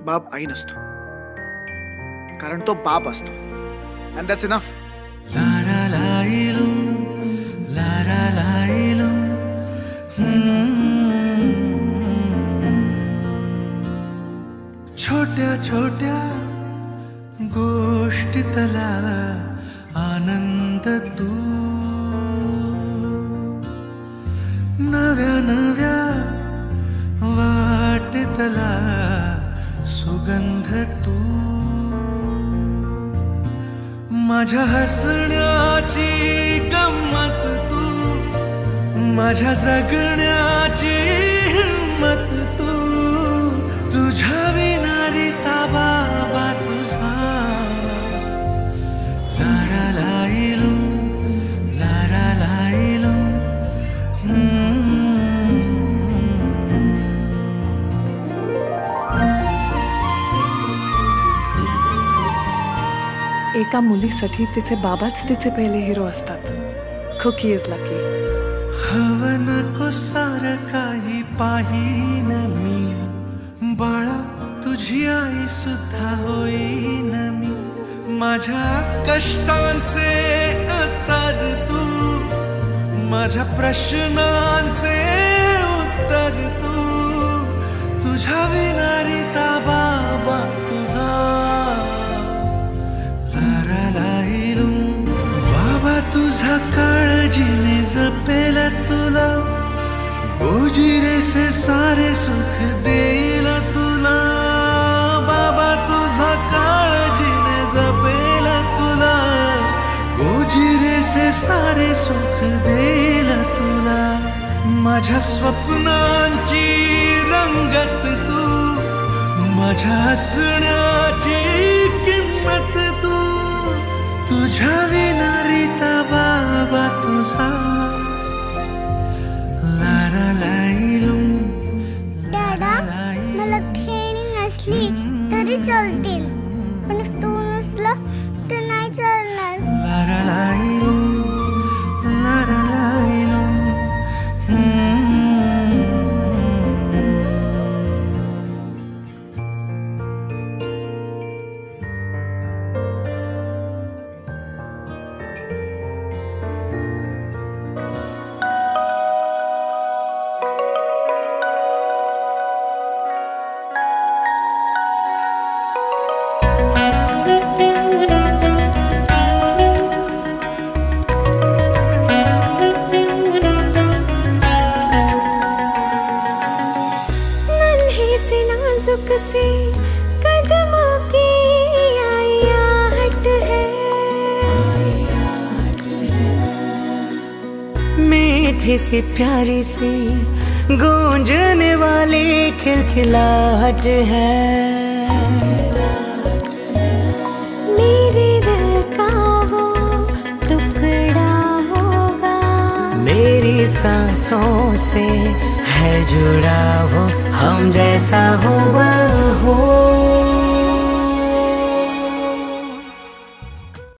बाप आई नसतो, कारण तो बाप असतो. And that's enough. लारा लाइलू, लारा लाइलू. छोट्या छोट्या गोष्टीतला आनंद तू, नव्या नव्या वाटेतला सुगंध तू, माझ्या हसण्याची गंमत तू, माझ्या जगण्याची हिम्मत तू, तुझ्या विनारी ताबा तुझा. लारा लाइलू, लारा लाइलू. एका मुलीसाठी तिचे बाबाच तिचे पहिले हिरो असतात. खुकी इज लकी. हवं नको सारं काही पाहीन मी, बाळा तुझी आई सुद्धा होईन मी. माझ्या कष्टांचे उत्तर तू, माझ्या प्रश्नांचे उत्तर तू, तुझ्या विनारी ताबा तुझा. लारा लाइलू, बाबा तुझा काळजीने जपेल तुला, गोजिरे से सारे सुख देईल तुला. बाबा तुझा काळजीने जपेल तुला, गोजिरे से सारे सुख देईल तुला. माझ्या स्वप्नांची रंगत तू, माझ्या हसण्याची किंमत तू, तुझ्या विनारी ताबा तुझा. लारा लाइलू. दादा, मला खेळणी नसली तरी चालतील, पण तू नसला तर नाही चालणार. लारा लाइलू, लारा लाइलू. से कदमों की आहट है, मीठी सी प्यारी सी गूंजने वाली खिलखिलाहट है. मेरे दिल का वो टुकड़ा होगा, मेरी सांसों से है जुड़ा वो, हम जैसा हो